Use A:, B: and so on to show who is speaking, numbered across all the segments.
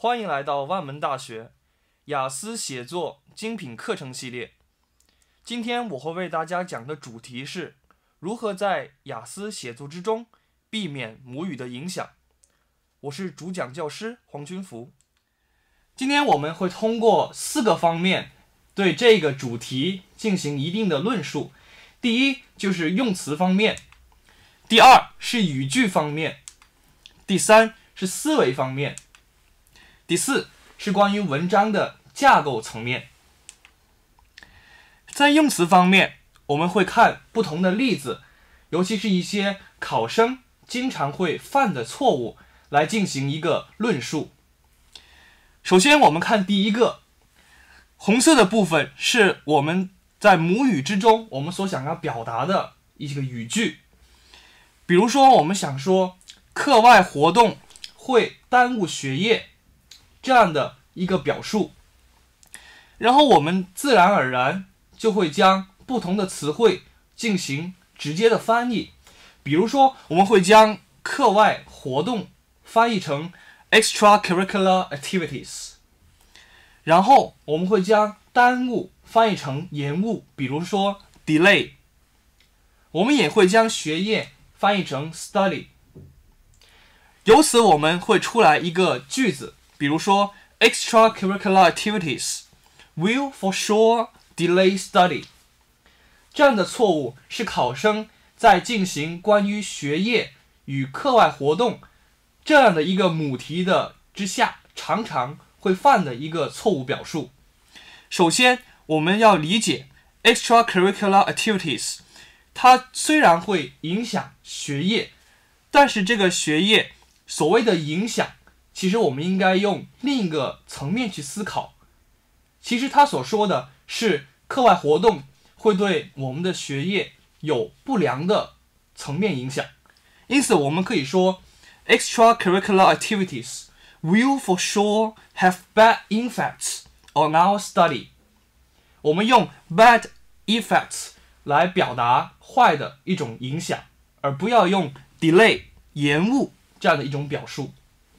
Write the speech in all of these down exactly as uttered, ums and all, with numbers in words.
A: 欢迎来到万门大学雅思写作精品课程系列。今天我会为大家讲的主题是如何在雅思写作之中避免母语的影响。我是主讲教师黄军福。今天我们会通过四个方面对这个主题进行一定的论述。第一就是用词方面，第二是语句方面，第三是思维方面，第四是关于文章的架构层面。在用词方面，我们会看不同的例子，尤其是一些考生经常会犯的错误来进行一个论述。首先我们看第一个，红色的部分是我们在母语之中我们所想要表达的一个语句。比如说我们想说课外活动会耽误学业这样的一个表述，然后我们自然而然就会将不同的词汇进行直接的翻译。比如说我们会将课外活动翻译成 extracurricular activities， 然后我们会将耽误翻译成延误，比如说 delay。 我们也会将学业翻译成 study。 由此我们会出来一个句子，比如说 extracurricular activities will for sure delay study。 这样的错误是考生在进行关于学业与课外活动这样的一个母题的之下常常会犯的一个错误表述。首先我们要理解 extracurricular activities， 它虽然会影响学业，但是这个学业所谓的影响，其实我们应该用另一个层面去思考。其实他所说的是课外活动会对我们的学业有不良的层面影响，因此我们可以说 extracurricular activities will for sure have bad effects on our study。 我们用 bad effects 来表达坏的一种影响，而不要用 delay 延误这样的一种表述。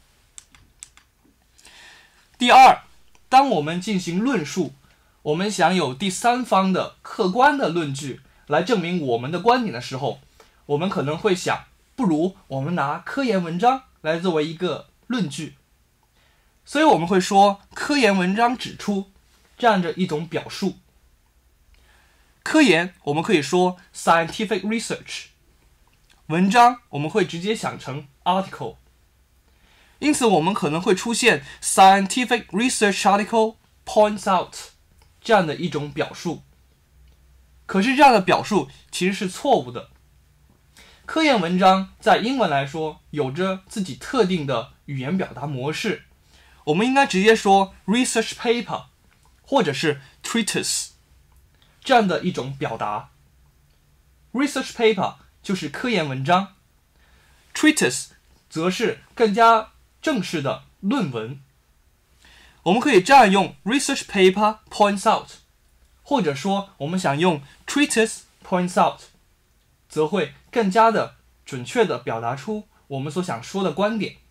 A: 第二，当我们进行论述，我们想有第三方的客观的论据来证明我们的观点的时候，我们可能会想，不如我们拿科研文章来作为一个论据。所以我们会说科研文章指出这样的一种表述。科研我们可以说 scientific research， 文章我们会直接想成 article。 因此我们可能会出现 scientific research article points out 这样的一种表述。可是这样的表述其实是错误的。科研文章在英文来说有着自己特定的语言表达模式，我们应该直接说 research paper 或者是 treatise 这样的一种表达。 research paper 就是科研文章， treatise 则是更加正式的论文。我们可以这样用 research paper points out， 或者说我们想用 treatise points out， 则会更加的准确的表达出我们所想说的观点。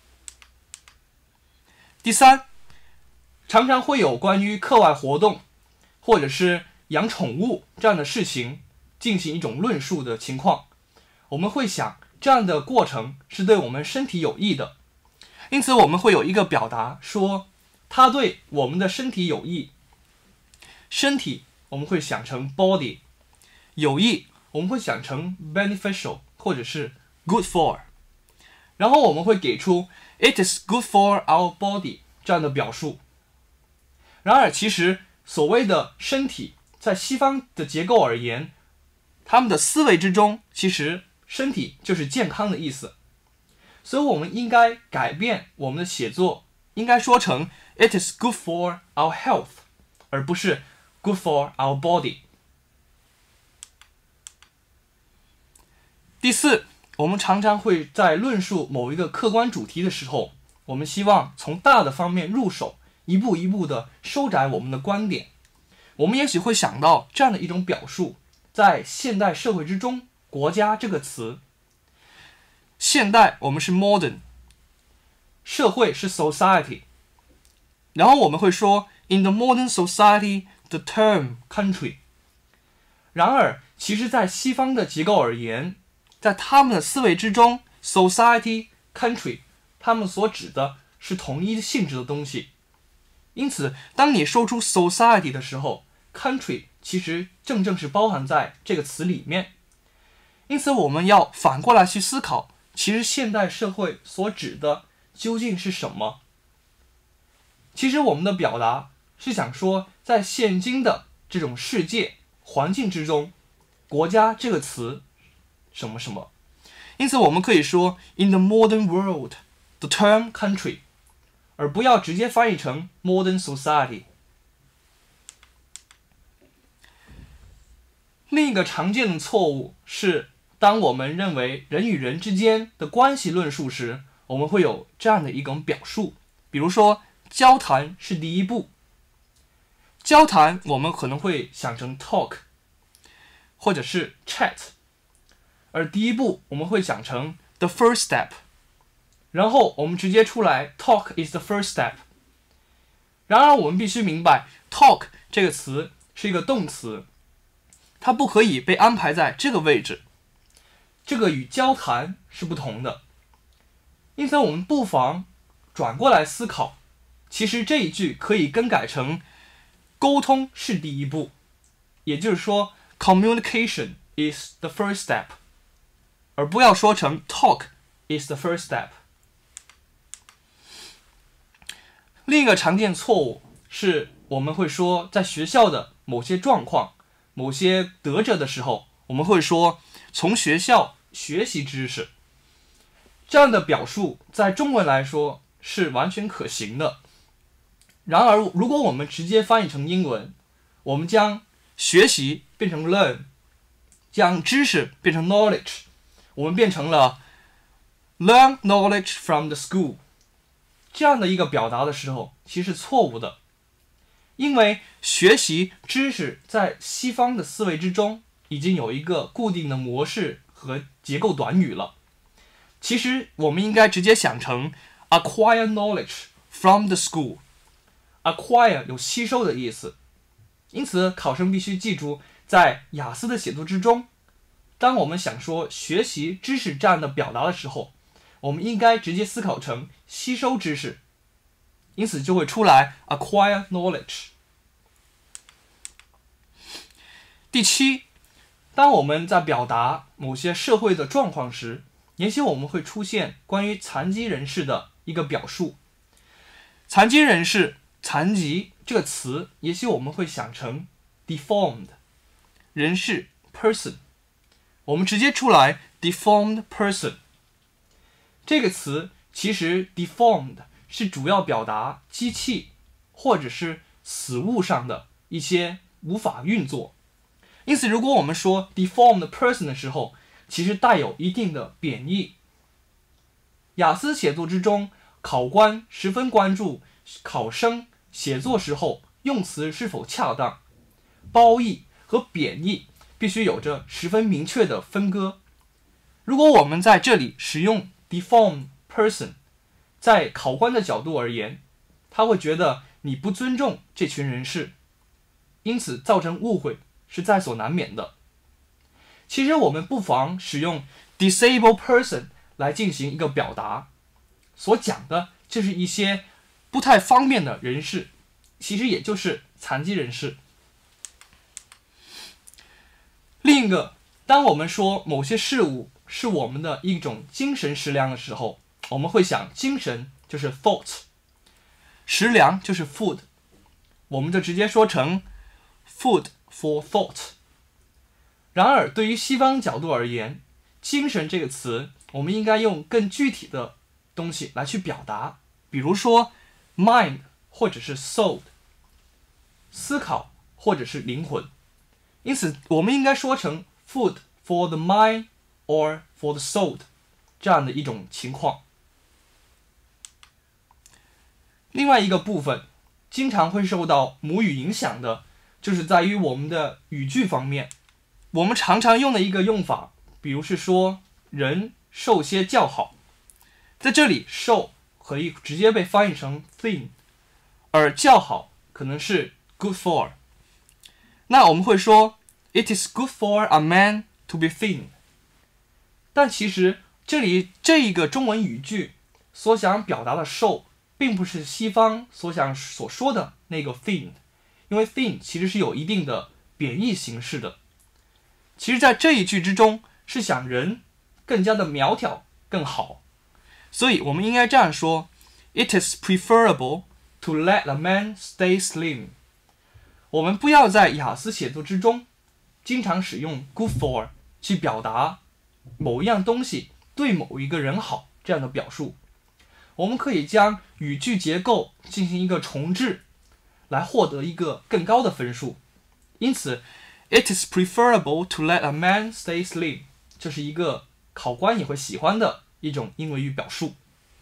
A: 第三，常常会有关于课外活动或者是养宠物这样的事情进行一种论述的情况，我们会想这样的过程是对我们身体有益的，因此我们会有一个表达说它对我们的身体有益。身体我们会想成 body， 有益我们会想成 beneficial 或者是 good for， 然后我们会给出 it is good for our body 这样的表述。然而其实所谓的身体在西方的结构而言，他们的思维之中其实身体就是健康的意思，所以我们应该改变我们的写作，应该说成 it is good for our health， 而不是 good for our body。 第四，我们常常会在论述某一个客观主题的时候，我们希望从大的方面入手，一步一步的收窄我们的观点。我们也许会想到这样的一种表述，在现代社会之中，国家这个词，现代我们是 modern， 社会是 society， 然后我们会说 in the modern society the term country。然而，其实在西方的结构而言，在他们的思维之中 society country 他们所指的是同一性质的东西。因此，当你说出 society 的时候， country 其实正正是包含在这个词里面。因此，我们要反过来去思考，其实现代社会所指的究竟是什么？其实我们的表达是想说，在现今的这种世界环境之中，国家这个词什么什么。因此我们可以说 in the modern world the term country， 而不要直接翻译成 modern society。 另一个常见的错误是，当我们认为人与人之间的关系论述时，我们会有这样的一种表述，比如说交谈是第一步。交谈我们可能会想成 talk 或者是 chat， 而第一步我们会想成 the first step， 然后我们直接出来 talk is the first step。 然而我们必须明白 talk 这个词是一个动词，它不可以被安排在这个位置，这个与交谈是不同的。因此我们不妨转过来思考，其实这一句可以更改成沟通是第一步，也就是说 communication is the first step， 而不要说成 talk is the first step。 另一个常见错误是，我们会说在学校的某些状况，某些得着的时候，我们会说从学校学习知识。这样的表述在中文来说是完全可行的。然而如果我们直接翻译成英文，我们将学习变成 learn， 将知识变成 knowledge， 我们变成了 learn knowledge from the school。 这样的一个表达的时候其实是错误的，因为学习知识在西方的思维之中已经有一个固定的模式和结构短语了。其实我们应该直接想成 acquire knowledge from the school。acquire 有吸收的意思，因此考生必须记住，在雅思的写作之中，当我们想说学习知识这样的表达的时候，我们应该直接思考成吸收知识，因此就会出来 acquire knowledge。 第七，当我们在表达某些社会的状况时，也许我们会出现关于残疾人士的一个表述。残疾人士残疾这个词，也许我们会想成 deformed 人士 person， 我们直接出来 deformed person。 这个词其实 deformed 是主要表达机器或者是死物上的一些无法运作，因此如果我们说 deformed person 的时候，其实带有一定的贬义。雅思写作之中，考官十分关注考生写作时候用词是否恰当，褒义和贬义必须有着十分明确的分割。如果我们在这里使用 deformed person， 在考官的角度而言，他会觉得你不尊重这群人士，因此造成误会是在所难免的。其实我们不妨使用 disabled person 来进行一个表达，所讲的就是一些不太方便的人士，其实也就是残疾人士。另一个，当我们说某些事物是我们的一种精神食粮的时候，我们会想精神就是 thought， 食粮就是 food， 我们就直接说成 food for thought。 然而对于西方角度而言，精神这个词我们应该用更具体的东西来去表达，比如说 mind 或者是 soul， 思考或者是灵魂。因此我们应该说成 food for the mind or for the soul， 这样的一种情况。另外一个部分经常会受到母语影响的，就是在于我们的语句方面。我们常常用的一个用法，比如是说人受些较好，在这里受可以直接被翻译成 thing， 而较好可能是 good for。那我们会说 It is good for a man to be thin。但其实这里这一个中文语句所想表达的瘦，并不是西方所想所说的那个 thin， 因为 thin 其实是有一定的贬义形式的。其实在这一句之中是想人更加的苗条更好，所以我们应该这样说 It is preferable to let a man stay slim。 我们不要在雅思写作之中经常使用 good for 去表达某一样东西对某一个人好这样的表述。我们可以将语句结构进行一个重置，来获得一个更高的分数。因此 It is preferable to let a man stay slim， 这是一个考官也会喜欢的一种英文语表述。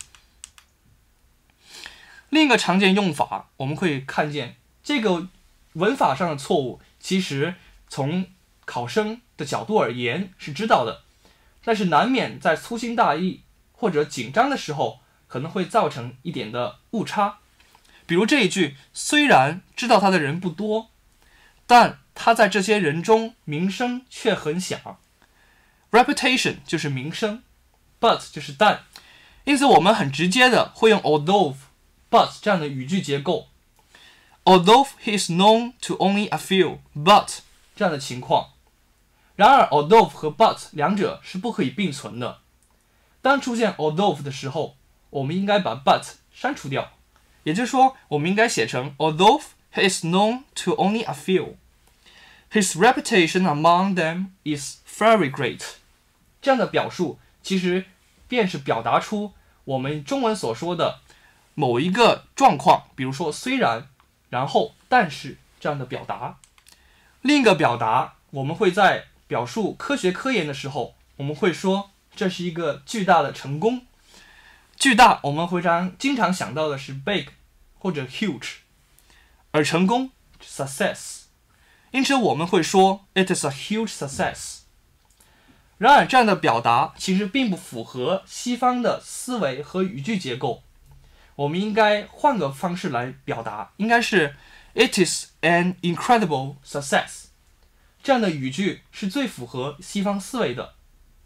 A: 另一个常见用法，我们可以看见这个文法上的错误，其实从考生的角度而言是知道的，但是难免在粗心大意或者紧张的时候可能会造成一点的误差。比如这一句，虽然知道他的人不多，但他在这些人中名声却很响。 Reputation 就是名声， but 就是但，因此我们很直接的会用 although but 这样的语句结构。 Although he is known to only a few but 这样的情况。然而 although 和 but 两者是不可以并存的。当出现 although 的时候，我们应该把 but 删除掉，也就是说我们应该写成 Although he is known to only a few, his reputation among them is very great。 这样的表述其实便是表达出我们中文所说的某一个状况，比如说虽然，然后但是这样的表达。另一个表达，我们会在表述科学科研的时候，我们会说这是一个巨大的成功。巨大我们会常经常想到的是 big 或者 huge， 而成功 success， 因此我们会说 it is a huge success。 然而这样的表达其实并不符合西方的思维和语句结构，我们应该换个方式来表达，应该是 it is an incredible success。 这样的语句是最符合西方思维的。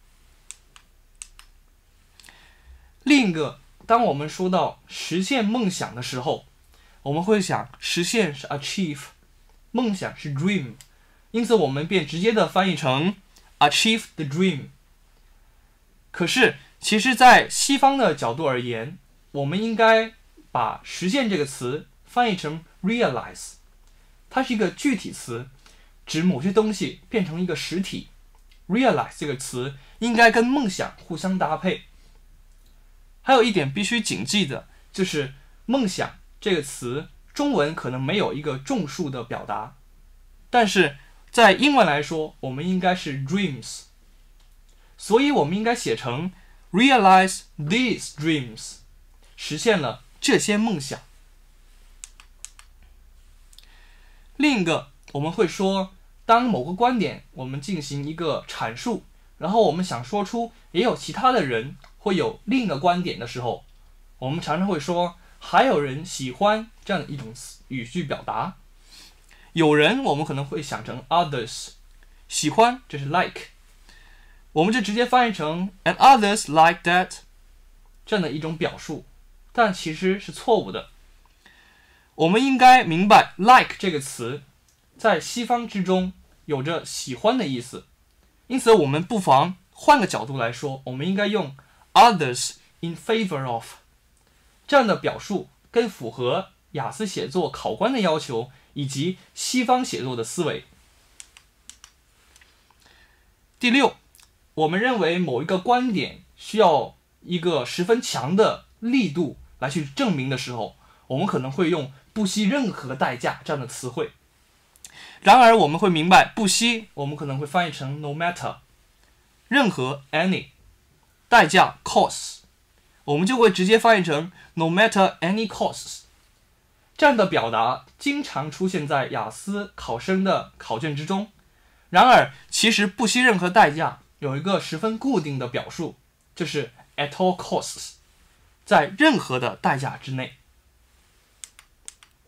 A: 另一个，当我们说到实现梦想的时候，我们会想实现是 achieve， 梦想是 dream， 因此我们便直接的翻译成 achieve the dream。 可是其实在西方的角度而言，我们应该把实现这个词翻译成 realize， 它是一个具体词，指某些东西变成一个实体。 realize 这个词应该跟梦想互相搭配。还有一点必须谨记的就是梦想这个词中文可能没有一个众数的表达，但是在英文来说我们应该是 dreams， 所以我们应该写成 realize these dreams， 实现了这些梦想。另一个，我们会说当某个观点我们进行一个阐述，然后我们想说出也有其他的人会有另一个观点的时候，我们常常会说还有人喜欢这样的一种语句表达。有人我们可能会想成 others， 喜欢这是 like， 我们就直接翻译成 and others like that 这样的一种表述，但其实是错误的。我们应该明白 like 这个词在西方之中有着喜欢的意思，因此我们不妨换个角度来说，我们应该用others in favor of 这样的表述，更符合雅思写作考官的要求以及西方写作的思维。第六，我们认为某一个观点需要一个十分强的力度来去证明的时候，我们可能会用不惜任何代价这样的词汇。然而我们会明白不惜我们可能会翻译成 no matter， 任何 any， 代价 cost， 我们就会直接翻译成 no matter any costs。 这样的表达经常出现在雅思考生的考卷之中。然而其实不惜任何代价有一个十分固定的表述，就是 at all costs， 在任何的代价之内。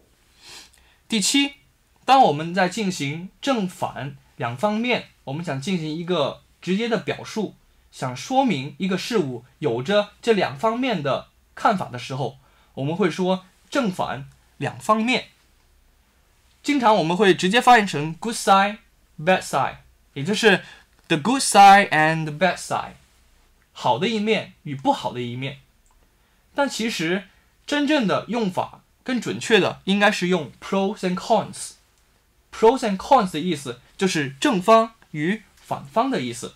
A: 第七，当我们在进行正反两方面，我们想进行一个直接的表述，想说明一个事物有着这两方面的看法的时候，我们会说正反两方面。经常我们会直接翻译成 good side, bad side， 也就是 the good side and the bad side， 好的一面与不好的一面。但其实真正的用法更准确的应该是用 pros and cons。pros and cons 的意思就是正方与反方的意思。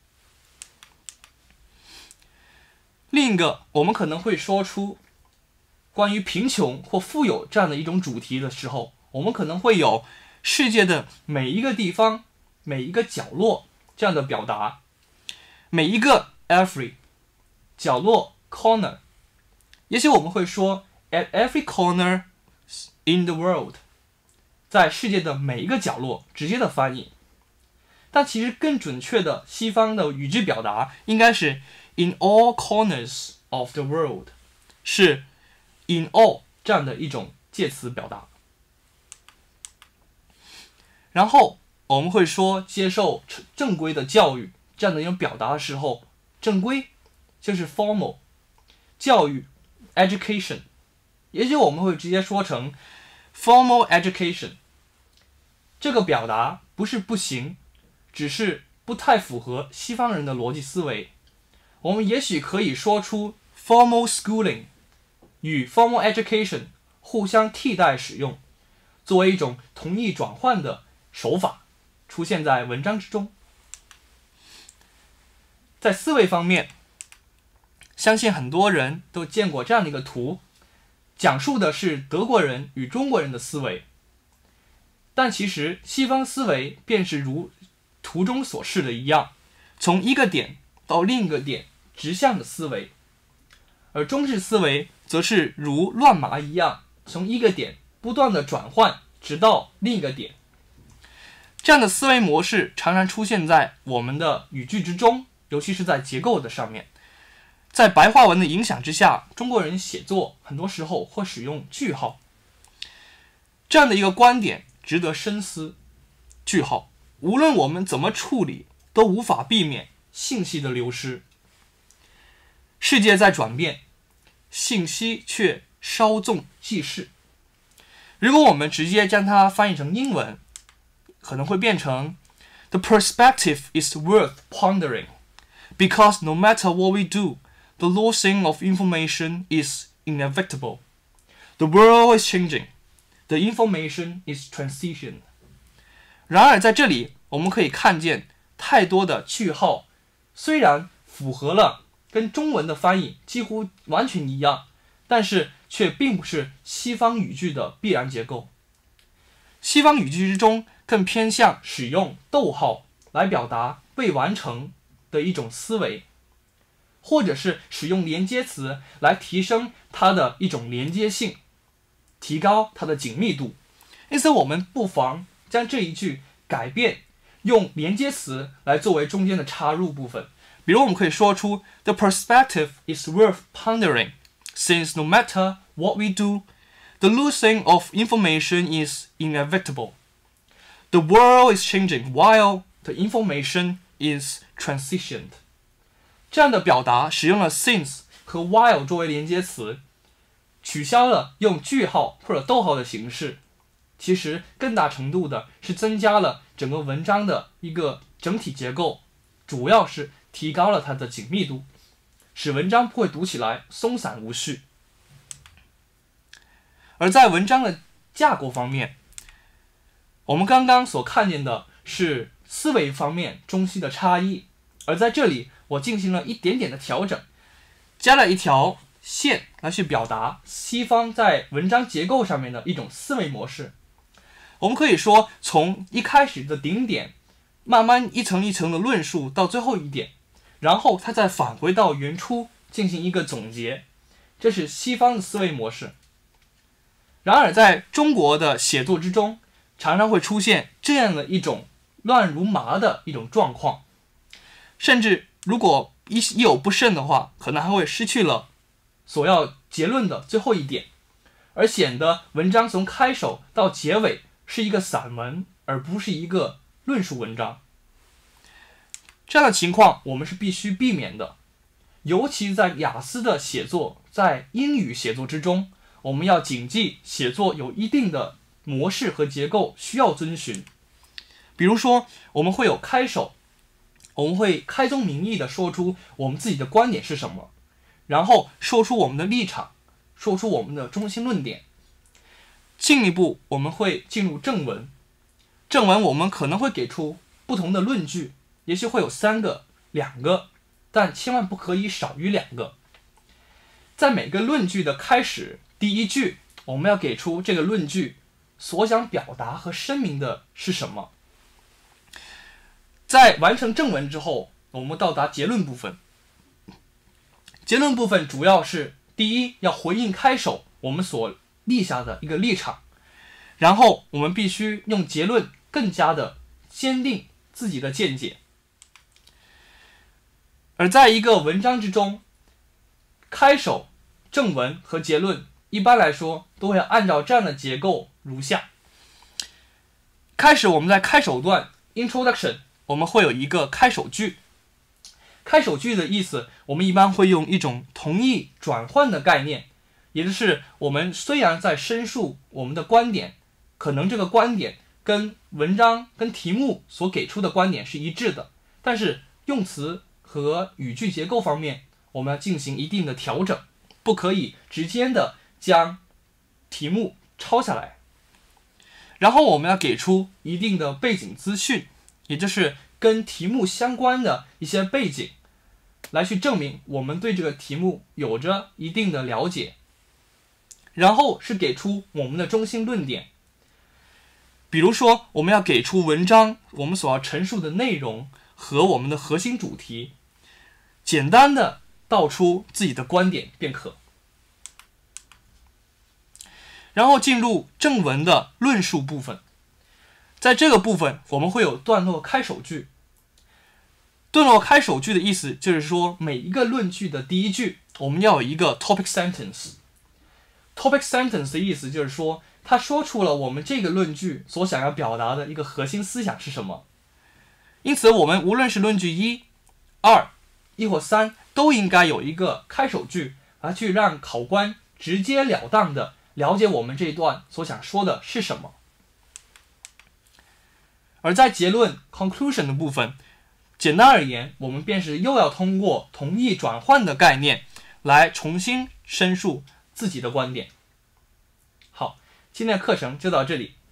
A: 另一个，我们可能会说出关于贫穷或富有这样的一种主题的时候，我们可能会有世界的每一个地方、每一个角落这样的表达。每一个 every， 角落 corner， 也许我们会说 at every corner in the world， 在世界的每一个角落，直接的翻译。但其实更准确的西方的语句表达应该是 in all corners of the world， 是 in all 这样的一种介词表达。然后我们会说接受正规的教育这样的一种表达的时候，正规就是 formal， 教育 education， 也许我们会直接说成 formal education。 这个表达不是不行，只是不太符合西方人的逻辑思维。我们也许可以说出 formal schooling 与 formal education 互相替代使用，作为一种同义转换的手法出现在文章之中。在思维方面，相信很多人都见过这样的一个图，讲述的是德国人与中国人的思维。但其实西方思维便是如图中所示的一样，从一个点到另一个点直向的思维，而中式思维则是如乱麻一样，从一个点不断的转换直到另一个点。这样的思维模式常常出现在我们的语句之中，尤其是在结构的上面。在白话文的影响之下，中国人写作很多时候会使用句号。这样的一个观点值得深思。句号无论我们怎么处理，都无法避免信息的流失。世界在转变，信息却稍纵即逝。如果我们直接将它翻译成英文，可能会变成 The perspective is worth pondering, because no matter what we do, the losing of information is inevitable. The world is changing. The information is transition. 然而在这里我们可以看见太多的句号，虽然符合了跟中文的翻译几乎完全一样，但是却并不是西方语句的必然结构。西方语句之中更偏向使用逗号来表达未完成的一种思维，或者是使用连接词来提升它的一种连接性，提高它的紧密度。因此我们不妨将这一句改变，用连接词来作为中间的插入部分。比如我们可以说出 The perspective is worth pondering, since no matter what we do, the losing of information is inevitable. The world is changing while the information is transitioned. 这样的表达使用了 since 和 while 作为连接词，取消了用句号或者逗号的形式，其实更大程度的是增加了整个文章的一个整体结构，主要是提高了它的紧密度，使文章不会读起来松散无序。而在文章的架构方面，我们刚刚所看见的是思维方面中西的差异，而在这里我进行了一点点的调整，加了一条线来去表达西方在文章结构上面的一种思维模式。我们可以说从一开始的顶点慢慢一层一层的论述到最后一点，然后它再返回到原初进行一个总结，这是西方的思维模式。然而在中国的写作之中，常常会出现这样的一种乱如麻的一种状况，甚至如果一有不慎的话，可能还会失去了所要结论的最后一点。 而显得文章从开首到结尾是一个散文，而不是一个论述文章。这样的情况我们是必须避免的，尤其在雅思的写作，在英语写作之中，我们要谨记写作有一定的模式和结构需要遵循。比如说，我们会有开首，我们会开宗明义的说出我们自己的观点是什么，然后说出我们的立场，说出我们的中心论点。进一步，我们会进入正文。正文我们可能会给出不同的论据，也许会有三个、两个，但千万不可以少于两个。在每个论据的开始，第一句，我们要给出这个论据所想表达和声明的是什么。在完成正文之后，我们到达结论部分。结论部分主要是第一，要回应开首我们所立下的一个立场，然后我们必须用结论更加的坚定自己的见解。而在一个文章之中，开首、正文和结论一般来说都会按照这样的结构如下。开始我们在开首段 introduction， 我们会有一个开首句。开首句的意思，我们一般会用一种同义转换的概念，也就是我们虽然在申述我们的观点，可能这个观点跟文章跟题目所给出的观点是一致的，但是用词和语句结构方面我们要进行一定的调整，不可以直接的将题目抄下来。然后我们要给出一定的背景资讯，也就是跟题目相关的一些背景，来去证明我们对这个题目有着一定的了解。然后是给出我们的中心论点，比如说我们要给出文章我们所要陈述的内容和我们的核心主题，简单的道出自己的观点便可。然后进入正文的论述部分。在这个部分我们会有段落开首句。段落开首句的意思就是说，每一个论据的第一句我们要有一个 topic sentence。 topic sentence 的意思就是说，它说出了我们这个论据所想要表达的一个核心思想是什么。因此我们无论是论据一、二、一或三，都应该有一个开首句，来去让考官直截了当的了解我们这一段所想说的是什么。而在结论 conclusion 的部分，简单而言，我们便是又要通过同义转换的概念来重新申述自己的观点。好，今天的课程就到这里。